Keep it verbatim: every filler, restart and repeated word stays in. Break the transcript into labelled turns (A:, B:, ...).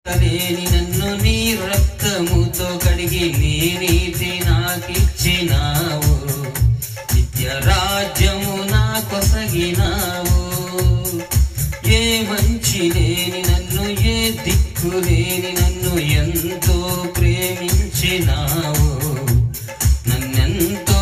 A: లేని నన్ను నీ రక్తముతో కడిగి నీ నీతి నాకిచ్చినావు, నిత్య రాజ్యము నా కొసగినావు. ఏ మంచి లేని నన్ను, ఏ దిక్కు లేని నన్ను ఎంతో ప్రేమించినావు, నన్నెంతో